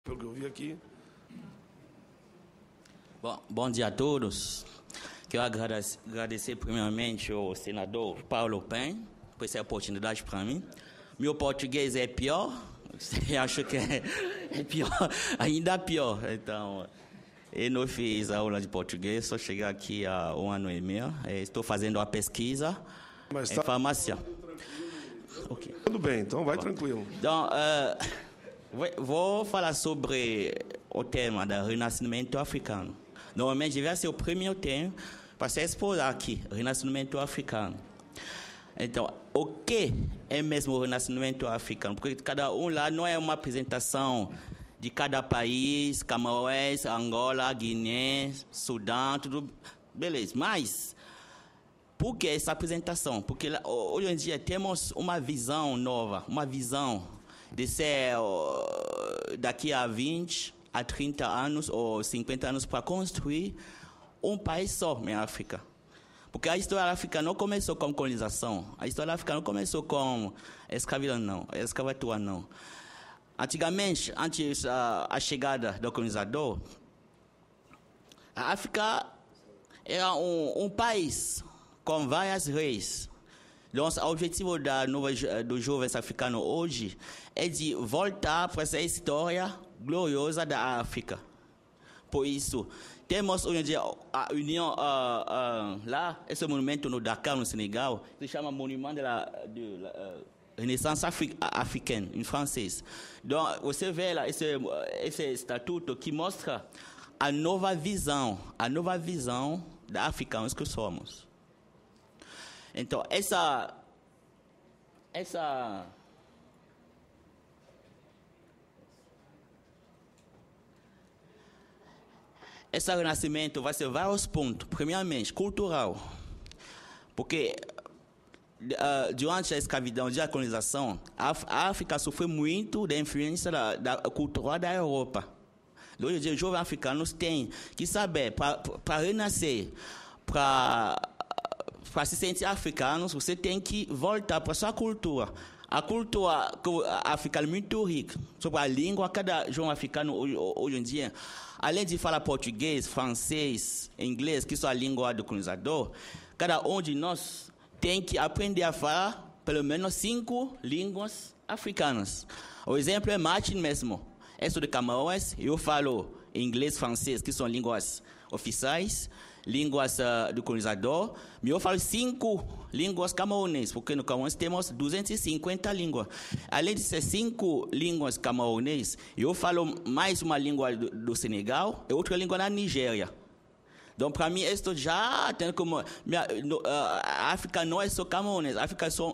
Pelo que eu vi aqui. Bom dia a todos. Quero agradecer primeiramente ao senador Paulo Pen por essa oportunidade para mim. Meu português é pior, eu acho que é pior, ainda pior. Então, eu não fiz aula de português, só cheguei aqui há 1 ano e meio. Estou fazendo a pesquisa em farmácia. Okay. Tudo bem, então vai tranquilo. Então, vou falar sobre o tema do renascimento africano. Normalmente vai ser o primeiro tema para se expor aqui, renascimento africano. Então, o que é mesmo o renascimento africano? Porque cada um lá não é uma apresentação de cada país, Camarões, Angola, Guiné, Sudão, tudo beleza. Mas, por que essa apresentação? Porque hoje em dia temos uma visão nova, uma visão de ser daqui a 20 a 30 anos ou 50 anos para construir um país só na África. Porque a história africana não começou com colonização, a história africana não começou com escravatura não. Antigamente, antes da chegada do colonizador, a África era um país com várias reis. Então, o objetivo dos jovens africanos hoje é de voltar para essa história gloriosa da África. Por isso, temos hoje em dia a União, lá, esse monumento no Dakar, no Senegal, se chama Monument de la Renaissance africaine, em francês. Então, você vê lá esse estatuto que mostra a nova visão da africanos que somos. Então, esse renascimento vai ser vários pontos. Primeiramente, cultural. Porque durante a escravidão, durante a colonização, a África sofreu muito da influência da cultura da Europa. Hoje em dia, os jovens africanos têm que saber, para renascer, para se sentir africanos, você tem que voltar para a sua cultura. A cultura africana é muito rica. Sobre a língua, cada jovem africano hoje em dia, além de falar português, francês, inglês, que são a língua do colonizador, cada um de nós tem que aprender a falar pelo menos 5 línguas africanas. O exemplo é Martin mesmo. Eu sou de Camarões, eu falo inglês, francês, que são línguas oficiais, línguas do colonizador, mas eu falo 5 línguas camaroneses, porque no Camarões temos 250 línguas. Além de ser 5 línguas camaroneses, eu falo mais uma língua do Senegal e outra língua na Nigéria. Então, para mim, isso já tem como... a África não é só Camarões, a África é só...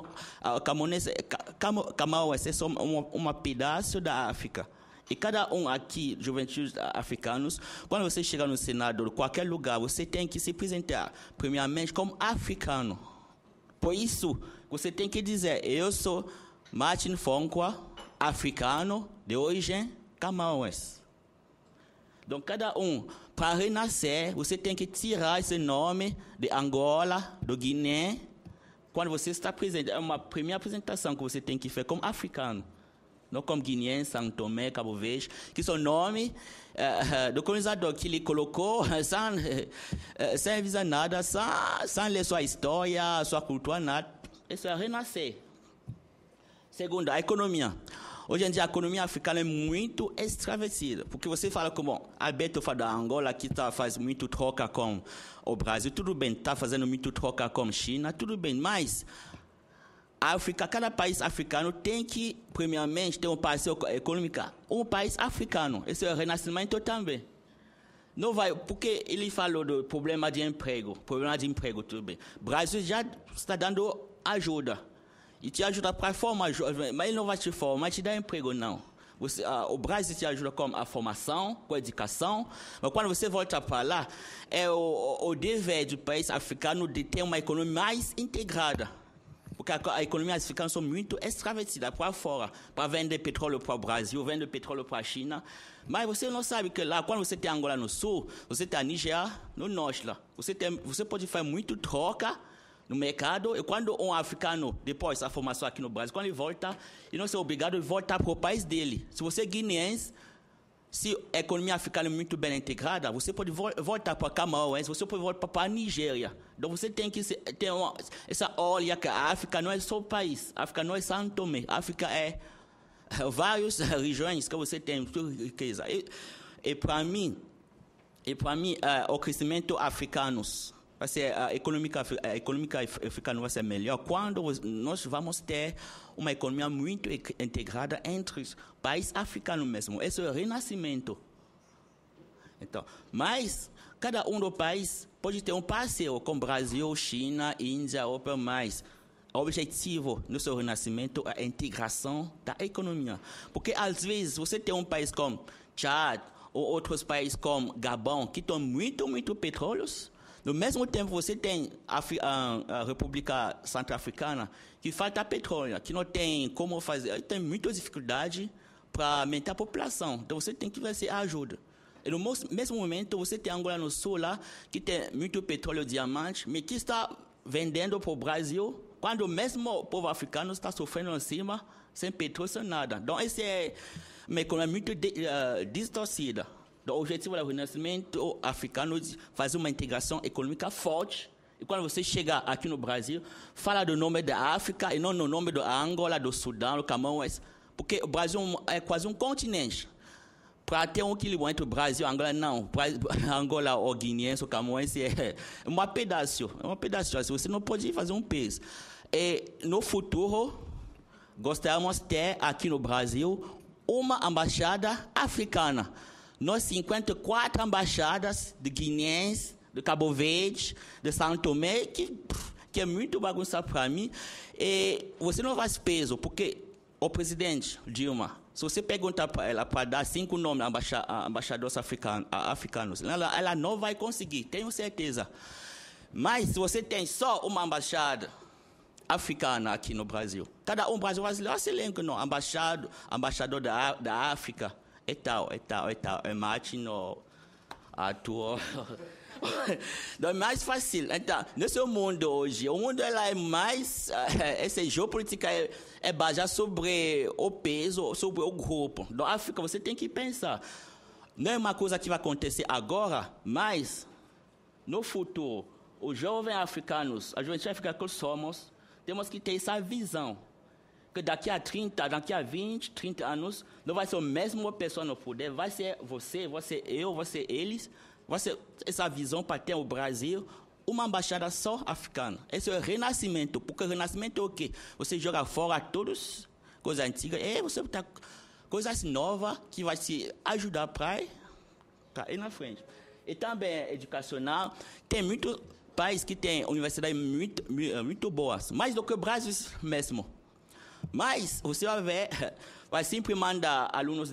Camarões é só um pedaço da África. E cada um aqui, juventude africanos, quando você chega no Senado, em qualquer lugar, você tem que se apresentar, primeiramente, como africano. Por isso, você tem que dizer, eu sou Martin Fonkwa, africano, de origem Camarões. Então, cada um, para renascer, você tem que tirar esse nome de Angola, do Guiné. Quando você está presente, é uma primeira apresentação que você tem que fazer como africano. Não como Guiné, São Tomé, Cabo Verde, que são nomes do colonizador que ele colocou sem avisar nada, sem ler sua história, sua cultura, nada. Isso é renascer. Segundo, a economia. Hoje em dia, a economia africana é muito extravesida, porque você fala como Alberto fala da Angola, que faz muito troca com o Brasil, tudo bem, está fazendo muito troca com a China, tudo bem, mas... África, cada país africano tem que, primeiramente, ter um parceiro econômico, um país africano. Esse é o renascimento também. Não vai, porque ele falou do problema de emprego, tudo bem. O Brasil já está dando ajuda. E te ajuda para formar, mas ele não vai te formar, te dar emprego, não. O Brasil te ajuda com a formação, com a educação, mas quando você volta para lá, é o dever do país africano de ter uma economia mais integrada. Porque a economia africana é muito extravesida para fora, para vender petróleo para o Brasil, vender petróleo para a China. Mas você não sabe que lá, quando você tem Angola no sul, você tem a Nigéria no norte. Lá. Você pode fazer muito troca no mercado, e quando um africano, depois da formação aqui no Brasil, quando ele volta, ele não é obrigado a voltar para o país dele. Se você é guineense, se a economia africana é muito bem integrada, você pode voltar para Camarões, você pode voltar para a Nigéria. Então você tem que ter essa olha que a África não é só o país, a África não é São Tomé, a África é várias regiões que você tem riqueza. E para mim, o crescimento africano vai ser a econômica africana vai ser melhor quando nós vamos ter uma economia muito integrada entre os países africanos mesmo. Esse é o renascimento. Então, mas cada um dos países pode ter um parceiro, como Brasil, China, Índia, Europa, mais. O objetivo do seu renascimento é a integração da economia. Porque, às vezes, você tem um país como Tchad ou outros países como Gabão, que têm muito petróleos. No mesmo tempo, você tem a República Centro-Africana, que falta petróleo, que não tem como fazer, tem muitas dificuldades para aumentar a população. Então, você tem que fazer ajuda. E no mesmo momento, você tem Angola no Sul, lá, que tem muito petróleo, diamante, mas que está vendendo para o Brasil, quando o mesmo povo africano está sofrendo em cima, sem petróleo, sem nada. Então, essa é uma economia muito distorcida. O objetivo do renascimento africano é fazer uma integração econômica forte. E quando você chega aqui no Brasil, fala do nome da África e não no nome da Angola, do Sudão, do Camarões. Porque o Brasil é quase um continente. Para ter um equilíbrio entre o Brasil e a Angola, não. Angola, o guineense, o Camarões é um pedaço. É um pedaço. Você não pode fazer um peso. E no futuro, gostaríamos de ter aqui no Brasil uma embaixada africana. Nós 54 embaixadas de guineense, de Cabo Verde, de São Tomé, que é muito bagunçado para mim. E você não faz peso, porque o presidente Dilma, se você perguntar para ela para dar 5 nomes a embaixadores africanos, ela não vai conseguir, tenho certeza. Mas se você tem só uma embaixada africana aqui no Brasil, cada um brasileiro, se lembra, não, embaixador da África, é tal, é Martin, Arthur. Então, é mais fácil. Então, nesse mundo hoje, o mundo ela é mais. Essa geopolítica é baseada sobre o peso, sobre o grupo. Na África, você tem que pensar. Não é uma coisa que vai acontecer agora, mas no futuro, os jovens africanos, a juventude africana que somos, temos que ter essa visão. Que daqui a 20, 30 anos, não vai ser a mesma pessoa no poder, vai ser você, vai ser eu, vai ser eles, vai ser essa visão para ter o Brasil, uma embaixada só africana. Esse é o renascimento, porque o renascimento é o quê? Você joga fora todas coisas antigas, e você tem coisas novas que vai te ajudar para ir na frente. E também educacional, tem muitos países que têm universidades muito boas, mais do que o Brasil mesmo. Mas você vai ver, vai sempre mandar alunos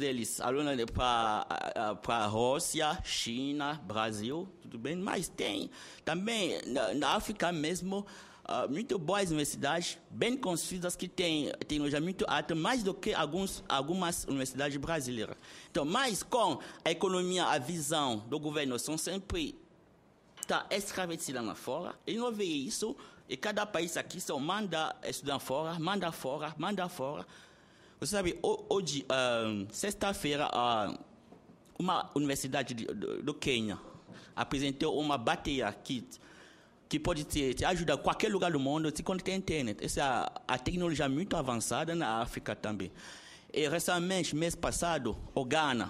para a Rússia, China, Brasil, tudo bem. Mas tem também na África mesmo muito boas universidades, bem construídas, que têm tecnologia muito alta, mais do que algumas universidades brasileiras. Então, mas com a economia, a visão do governo são sempre escravecidas lá fora, e não vê isso. E cada país aqui só manda estudar fora, manda fora. Você sabe, hoje, sexta-feira, uma universidade do Quênia apresentou uma bateria que pode te ajudar em qualquer lugar do mundo quando tem internet. Essa é a tecnologia muito avançada na África também. E recentemente, mês passado, o Ghana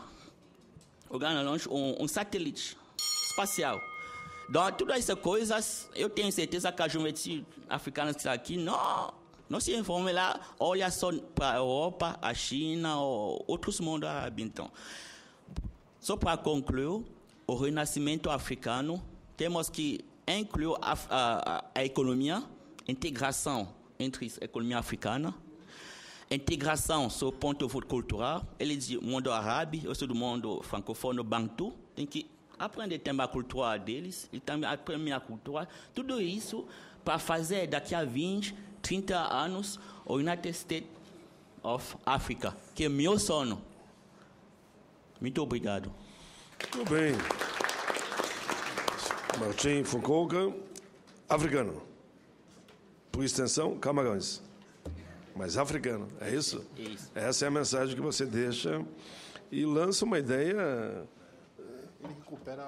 lançou um satélite espacial. Então, todas essas coisas, eu tenho certeza que a juventude africana que está aqui não se informa lá, olha só para a Europa, a China ou outros mundos árabes. Então, só para concluir, o renascimento africano, temos que incluir a economia, integração entre a economia africana, integração sobre o ponto de vista cultural, ele diz mundo árabe, eu sou do mundo francofone, bantu, tem que aprender também a cultura deles e também aprender a minha cultura. Tudo isso para fazer daqui a 20, 30 anos o United States of Africa, que é meu sonho. Muito obrigado. Muito bem. Martim Fukuoka, africano. Por extensão, Camarões. Mas africano, é isso? Isso. Essa é a mensagem que você deixa. e lança uma ideia... Ele recupera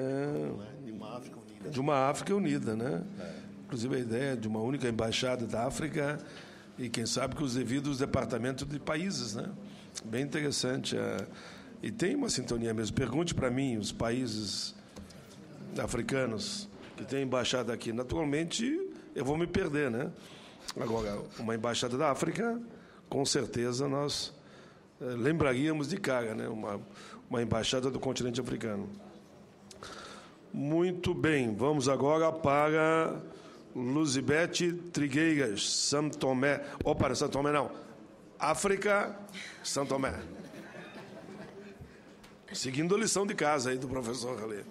de uma África unida, né? Inclusive a ideia de uma única embaixada da África e, quem sabe, com os devidos departamentos de países, né? Bem interessante. E tem uma sintonia mesmo. Pergunte para mim os países africanos que têm embaixada aqui. Naturalmente, eu vou me perder, né? Agora, uma embaixada da África, com certeza nós lembraríamos de cara, né? Uma embaixada do continente africano. Muito bem, vamos agora para Luzibete Trigueiras, São Tomé. Opa, São Tomé não. África, São Tomé. Seguindo a lição de casa aí do professor ali.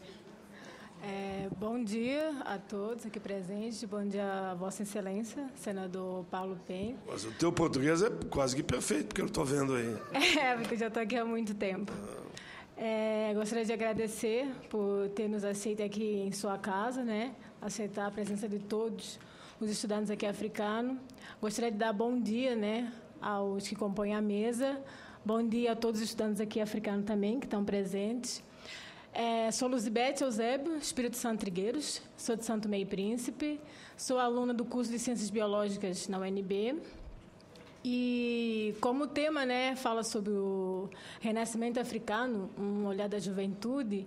Bom dia a todos aqui presentes. Bom dia a Vossa Excelência, senador Paulo Penha. Mas o teu português é quase que perfeito, porque eu estou vendo aí. Porque eu já estou aqui há muito tempo. Gostaria de agradecer por ter nos aceito aqui em sua casa, né? Aceitar a presença de todos os estudantes aqui africanos. Gostaria de dar bom dia, né, aos que compõem a mesa. Bom dia a todos os estudantes aqui africanos também, que estão presentes. Sou Luzibete Eusébio, Espírito Santo Trigueiros, sou de Santo Tomé e Príncipe, sou aluna do curso de Ciências Biológicas na UNB. E como o tema, né, fala sobre o renascimento africano, um olhar da juventude.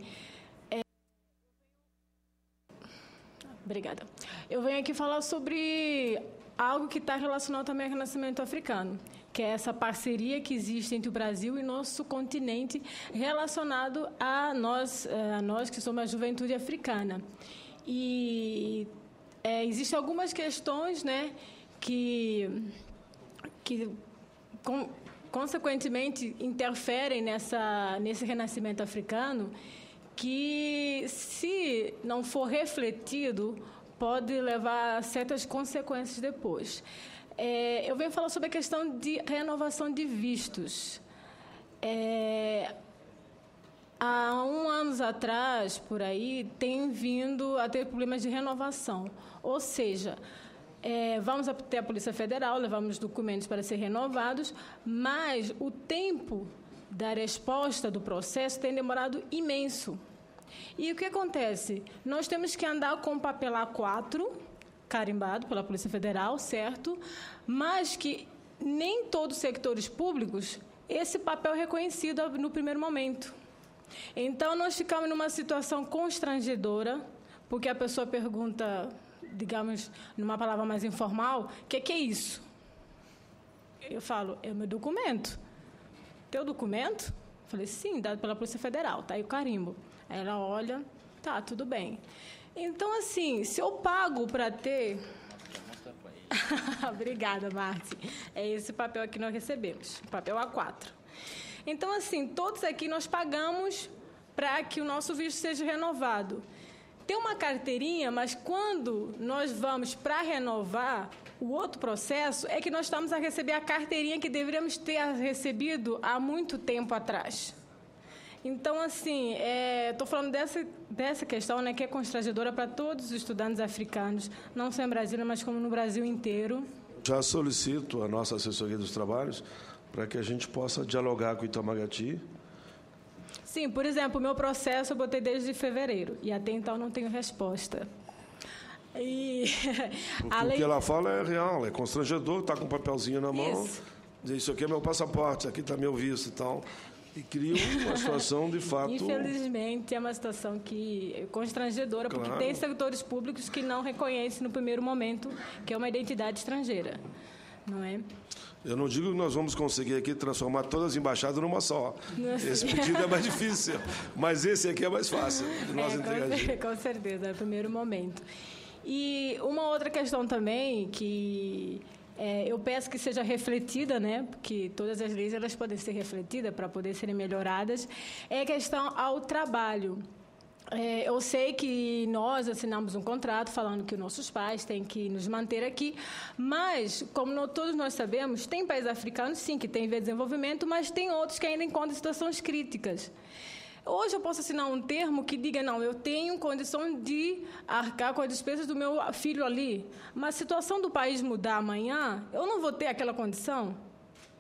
Obrigada. Eu venho aqui falar sobre algo que está relacionado também ao renascimento africano, que é essa parceria que existe entre o Brasil e nosso continente relacionado a nós que somos a juventude africana. E existem algumas questões, né, que consequentemente interferem nesse renascimento africano, que, se não for refletido, pode levar a certas consequências depois. Eu venho falar sobre a questão de renovação de vistos. Há 1 ano atrás, por aí, tem vindo a ter problemas de renovação. Ou seja, vamos até a Polícia Federal, levamos documentos para ser renovados, mas o tempo da resposta do processo tem demorado imenso. E o que acontece? Nós temos que andar com o papel A4, carimbado pela Polícia Federal, certo? Mas que nem todos os sectores públicos, esse papel é reconhecido no primeiro momento. Então, nós ficamos numa situação constrangedora, porque a pessoa pergunta, digamos, numa palavra mais informal, o que é isso? Eu falo, é o meu documento. Teu documento? Eu falei, sim, dado pela Polícia Federal, tá aí o carimbo. Aí ela olha, tá, tudo bem. Então, assim, se eu pago para ter... Obrigada, Marti. É esse papel aqui que nós recebemos, o papel A4. Então, assim, todos aqui nós pagamos para que o nosso visto seja renovado. Tem uma carteirinha, mas quando nós vamos para renovar o outro processo, é que nós estamos a receber a carteirinha que deveríamos ter recebido há muito tempo atrás. Então, assim, estou falando dessa questão, né, que é constrangedora para todos os estudantes africanos, não só em Brasília, mas como no Brasil inteiro. Já solicito a nossa assessoria dos trabalhos para que a gente possa dialogar com o Itamaraty. Sim, por exemplo, o meu processo eu botei desde fevereiro e até então não tenho resposta. O que ela fala é real, é constrangedor, está com um papelzinho na mão, diz, isso aqui é meu passaporte, aqui está meu visto e tal. E cria uma situação, de fato... Infelizmente, é uma situação que é constrangedora, porque tem setores públicos que não reconhecem no primeiro momento que é uma identidade estrangeira, não é? Eu não digo que nós vamos conseguir aqui transformar todas as embaixadas numa só. Esse pedido é mais difícil, mas esse aqui é mais fácil de nós entregar. Com certeza, é o primeiro momento. E uma outra questão também que... eu peço que seja refletida, né, porque todas as leis elas podem ser refletidas para poder serem melhoradas, é a questão ao trabalho. Eu sei que nós assinamos um contrato falando que os nossos pais têm que nos manter aqui, mas, como todos nós sabemos, tem países africanos, sim, que têm em desenvolvimento, mas tem outros que ainda encontram situações críticas. Hoje eu posso assinar um termo que diga, não, eu tenho condição de arcar com as despesas do meu filho ali, mas a situação do país mudar amanhã, eu não vou ter aquela condição.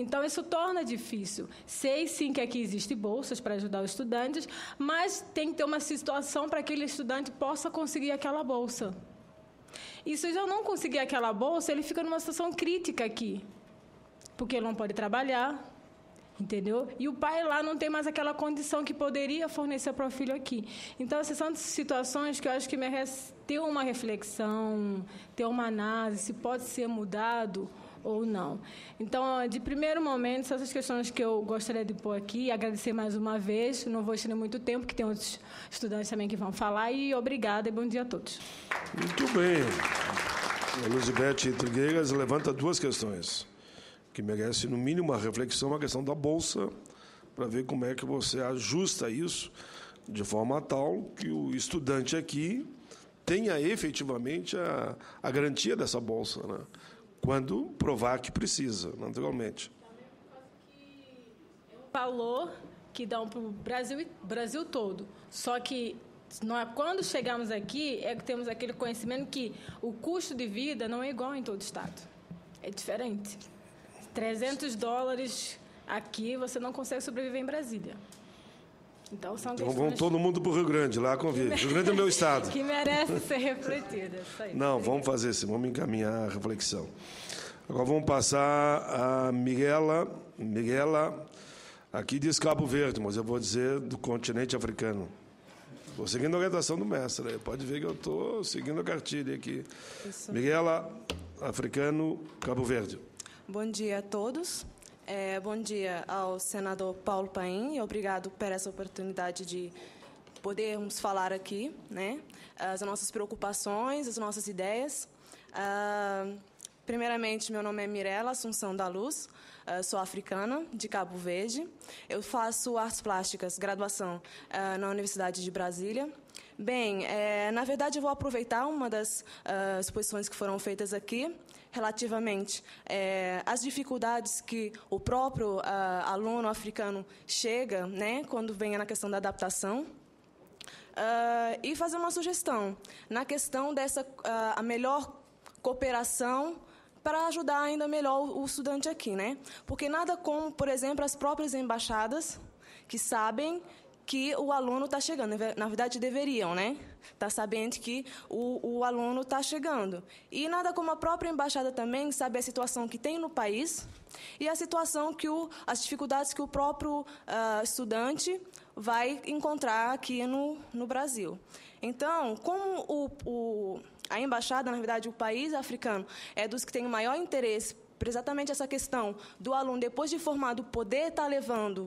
Então, isso torna difícil. Sei, sim, que aqui existem bolsas para ajudar os estudantes, mas tem que ter uma situação para que aquele estudante possa conseguir aquela bolsa. E se eu não conseguir aquela bolsa, ele fica numa situação crítica aqui, porque ele não pode trabalhar, entendeu? E o pai lá não tem mais aquela condição que poderia fornecer para o filho aqui. Então, essas são situações que eu acho que merecem ter uma reflexão, ter uma análise, se pode ser mudado ou não. Então, de primeiro momento, são essas questões que eu gostaria de pôr aqui, agradecer mais uma vez, não vou estender muito tempo, porque tem outros estudantes também que vão falar, e obrigada e bom dia a todos. Muito bem. A Elizabeth Trigueiras levanta duas questões que merece, no mínimo, uma reflexão, a questão da bolsa, para ver como é que você ajusta isso de forma tal que o estudante aqui tenha efetivamente a garantia dessa bolsa, né? Quando provar que precisa, naturalmente. É um valor que dão para o Brasil todo, só que quando chegamos aqui, é que temos aquele conhecimento que o custo de vida não é igual em todo o estado, é diferente. $300 aqui, você não consegue sobreviver em Brasília. Então, são questões... Vamos todo mundo para o Rio Grande, lá convive. Rio Grande é o meu estado. Que merece ser refletida. Isso aí. Não, vamos fazer isso, vamos encaminhar a reflexão. Agora vamos passar a Miguela, aqui diz Cabo Verde, mas eu vou dizer do continente africano. Estou seguindo a orientação do mestre, pode ver que eu estou seguindo a cartilha aqui. Isso. Miguela, africano, Cabo Verde. Bom dia a todos. Bom dia ao senador Paulo Paim e obrigado por essa oportunidade de podermos falar aqui, né, as nossas preocupações, as nossas ideias. Primeiramente, meu nome é Mirela Assunção da Luz, sou africana, de Cabo Verde. Eu faço artes plásticas, graduação na Universidade de Brasília. Bem, na verdade, eu vou aproveitar uma das exposições que foram feitas aqui, relativamente às dificuldades que o próprio aluno africano chega, né, quando vem na questão da adaptação, e fazer uma sugestão na questão dessa a melhor cooperação para ajudar ainda melhor o estudante aqui, né? Porque nada como, por exemplo, as próprias embaixadas que sabem que o aluno está chegando. Na verdade, deveriam, né? Tá sabendo que o aluno está chegando. E nada como a própria embaixada também saber a situação que tem no país e a situação que as dificuldades que o próprio estudante vai encontrar aqui no Brasil. Então, como a embaixada, na verdade, o país africano é dos que tem o maior interesse por exatamente essa questão do aluno, depois de formado, poder estar levando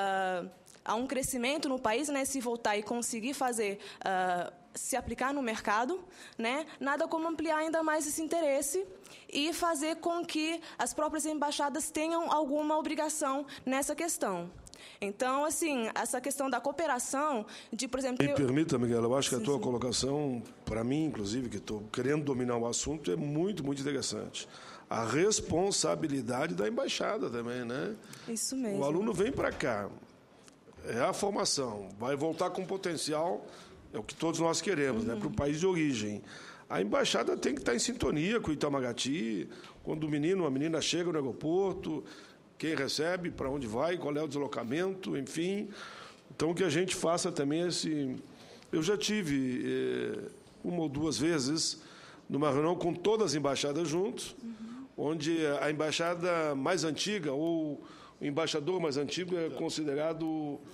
a um crescimento no país, né, se voltar e conseguir fazer, se aplicar no mercado, né, nada como ampliar ainda mais esse interesse e fazer com que as próprias embaixadas tenham alguma obrigação nessa questão. Então, assim, essa questão da cooperação, de, por exemplo... Me permita, Miguel, eu acho que a tua colocação, para mim, inclusive, que estou querendo dominar o assunto, é muito, muito interessante. A responsabilidade da embaixada também, né? Isso mesmo. O aluno vem para cá, é a formação, vai voltar com potencial, é o que todos nós queremos, né, para o país de origem. A embaixada tem que estar em sintonia com o Itamaraty, quando o menino ou a menina chega no aeroporto, quem recebe, para onde vai, qual é o deslocamento, enfim. Então, que a gente faça também esse... Eu já tive uma ou duas vezes numa reunião com todas as embaixadas juntos, onde a embaixada mais antiga ou o embaixador mais antigo é considerado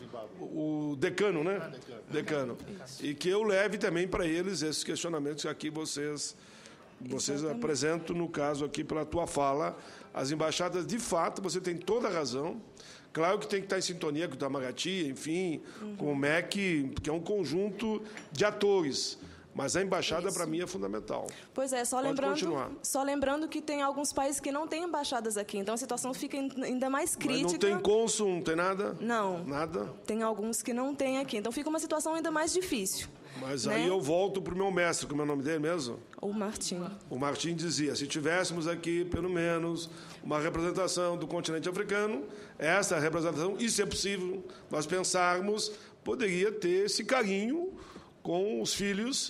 o decano, né? Decano. E que eu leve também para eles esses questionamentos que aqui vocês apresentam, no caso aqui pela tua fala. As embaixadas, de fato, você tem toda a razão. Claro que tem que estar em sintonia com o Itamaraty, enfim, com o MEC, que é um conjunto de atores. Mas a embaixada, para mim, é fundamental. Pois é, só lembrando que tem alguns países que não têm embaixadas aqui, então a situação fica ainda mais crítica. Mas não tem cônsul, não tem nada? Não. Nada? Tem alguns que não tem aqui, então fica uma situação ainda mais difícil. Mas né? Aí eu volto para o meu mestre, como é o nome dele mesmo? O Martim. O Martim dizia, se tivéssemos aqui, pelo menos, uma representação do continente africano, essa representação, e se é possível nós pensarmos, poderia ter esse carinho com os filhos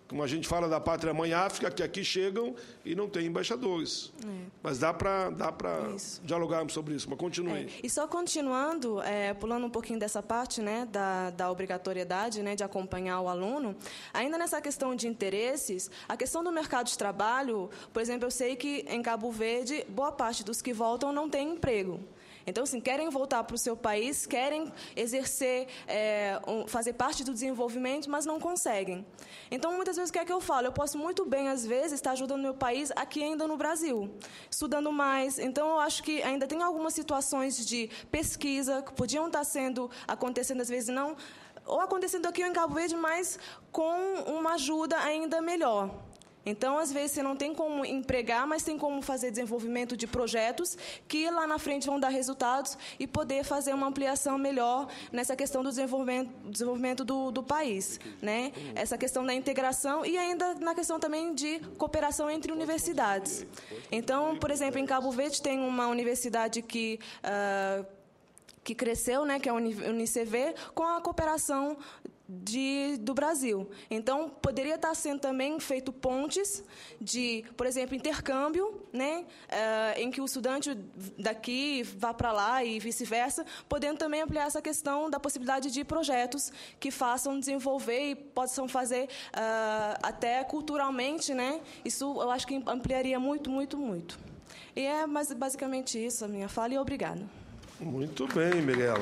Como a gente fala da pátria-mãe África, que aqui chegam e não tem embaixadores. Mas dá para dialogarmos sobre isso, mas continue. E só continuando, pulando um pouquinho dessa parte, né, da obrigatoriedade, né, de acompanhar o aluno, ainda nessa questão de interesses, a questão do mercado de trabalho, por exemplo, eu sei que em Cabo Verde, boa parte dos que voltam não tem emprego. Então, assim, querem voltar para o seu país, querem exercer, fazer parte do desenvolvimento, mas não conseguem. Então, muitas vezes, o que é que eu falo? Eu posso muito bem, às vezes, estar ajudando meu país aqui ainda no Brasil, estudando mais. Então, eu acho que ainda tem algumas situações de pesquisa que podiam estar acontecendo, às vezes, não, ou acontecendo aqui ou em Cabo Verde, mas com uma ajuda ainda melhor. Então, às vezes, você não tem como empregar, mas tem como fazer desenvolvimento de projetos que lá na frente vão dar resultados e poder fazer uma ampliação melhor nessa questão do desenvolvimento do país, né? Essa questão da integração e ainda na questão também de cooperação entre universidades. Então, por exemplo, em Cabo Verde tem uma universidade que cresceu, né, que é a UniCV, com a cooperação do Brasil. Então, poderia estar sendo também feito pontes de, por exemplo, intercâmbio, né, em que o estudante daqui vá para lá e vice-versa, podendo também ampliar essa questão da possibilidade de projetos que façam desenvolver e possam fazer até culturalmente, né? Isso eu acho que ampliaria muito, muito, muito. E é basicamente isso a minha fala e obrigada. Muito bem, Mirela.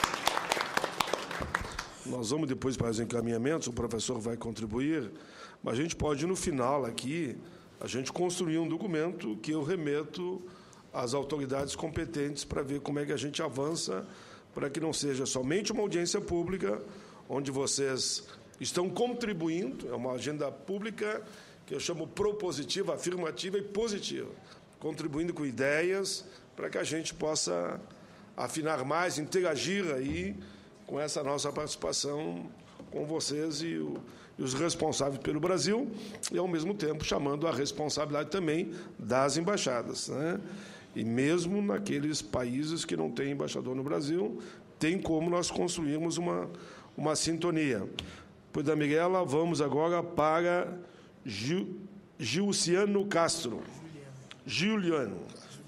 Nós vamos depois para os encaminhamentos, o professor vai contribuir, mas a gente pode, no final aqui, a gente construir um documento que eu remeto às autoridades competentes para ver como é que a gente avança, para que não seja somente uma audiência pública, onde vocês estão contribuindo, é uma agenda pública que eu chamo propositiva, afirmativa e positiva, contribuindo com ideias para que a gente possa afinar mais, interagir aí com essa nossa participação com vocês e os responsáveis pelo Brasil, e, ao mesmo tempo, chamando a responsabilidade também das embaixadas, né? E mesmo naqueles países que não têm embaixador no Brasil, tem como nós construirmos uma sintonia. Depois da Mirela, vamos agora para Gilciano Castro. Juliano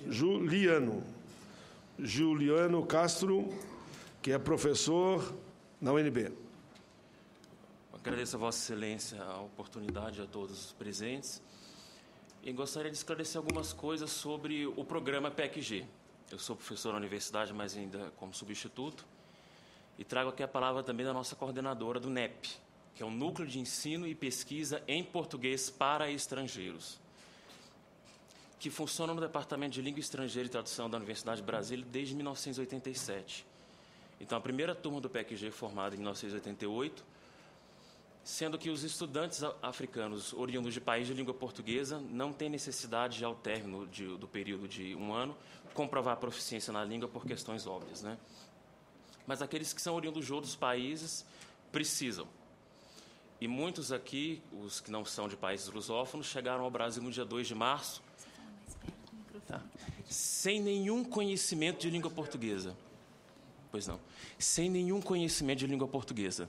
Castro, que é professor na UNB. Agradeço a Vossa Excelência a oportunidade, a todos os presentes, e gostaria de esclarecer algumas coisas sobre o programa PEC-G. Eu sou professor na universidade, mas ainda como substituto, e trago aqui a palavra também da nossa coordenadora do NEP, que é o Núcleo de Ensino e Pesquisa em Português para Estrangeiros, que funciona no Departamento de Língua Estrangeira e Tradução da Universidade de Brasília desde 1987. Então, a primeira turma do PEC-G formada em 1988, sendo que os estudantes africanos oriundos de país de língua portuguesa não têm necessidade de, ao término do período de 1 ano, comprovar a proficiência na língua por questões óbvias, né? Mas aqueles que são oriundos de outros países precisam. E muitos aqui, os que não são de países lusófonos, chegaram ao Brasil no dia 2 de março, sem nenhum conhecimento de língua portuguesa. Pois não. Sem nenhum conhecimento de língua portuguesa.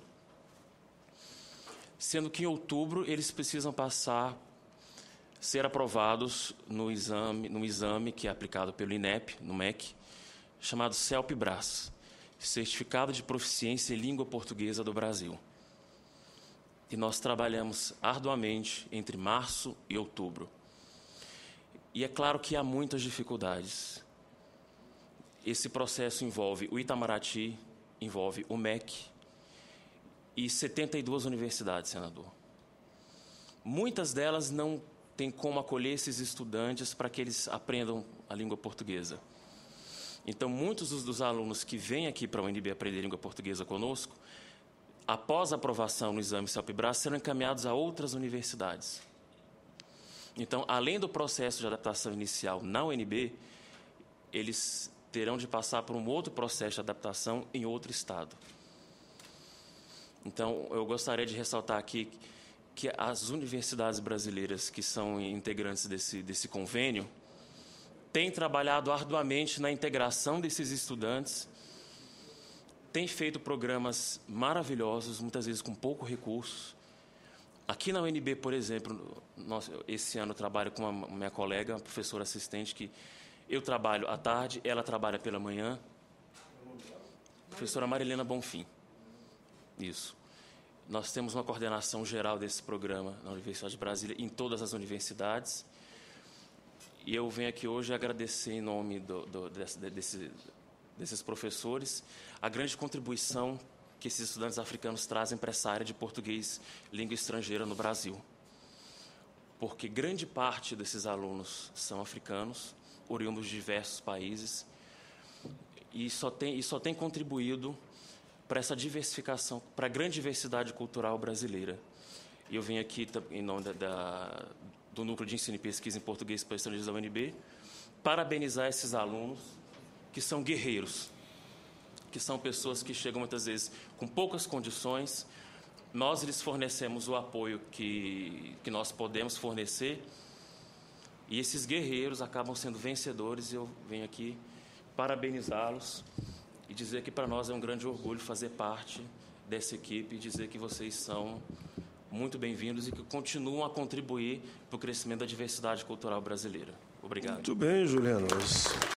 Sendo que em outubro eles precisam ser aprovados no exame que é aplicado pelo INEP, no MEC, chamado CELP-BRAS, Certificado de Proficiência em Língua Portuguesa do Brasil. E nós trabalhamos arduamente entre março e outubro. E é claro que há muitas dificuldades. Esse processo envolve o Itamaraty, envolve o MEC e 72 universidades, senador. Muitas delas não têm como acolher esses estudantes para que eles aprendam a língua portuguesa. Então, muitos dos alunos que vêm aqui para a UNB aprender língua portuguesa conosco, após a aprovação no exame CELP-BRAS, serão encaminhados a outras universidades. Então, além do processo de adaptação inicial na UNB, eles terão de passar por um outro processo de adaptação em outro estado. Então, eu gostaria de ressaltar aqui que as universidades brasileiras que são integrantes desse convênio têm trabalhado arduamente na integração desses estudantes, têm feito programas maravilhosos, muitas vezes com pouco recurso, Aqui na UNB, por exemplo, esse ano eu trabalho com uma minha colega, uma professora assistente, que eu trabalho à tarde, ela trabalha pela manhã. Professora Marilena Bonfim. Isso. Nós temos uma coordenação geral desse programa na Universidade de Brasília, em todas as universidades. E eu venho aqui hoje agradecer, em nome desses professores, a grande contribuição que esses estudantes africanos trazem para essa área de português, língua estrangeira no Brasil. Porque grande parte desses alunos são africanos, oriundos de diversos países, e só tem contribuído para essa diversificação, para a grande diversidade cultural brasileira. E eu venho aqui, em nome do Núcleo de Ensino e Pesquisa em Português para Estrangeiros da UNB, parabenizar esses alunos que são guerreiros, que são pessoas que chegam muitas vezes com poucas condições. Nós lhes fornecemos o apoio que nós podemos fornecer, e esses guerreiros acabam sendo vencedores, e eu venho aqui parabenizá-los e dizer que para nós é um grande orgulho fazer parte dessa equipe e dizer que vocês são muito bem-vindos e que continuam a contribuir para o crescimento da diversidade cultural brasileira. Obrigado. Muito bem, Juliano.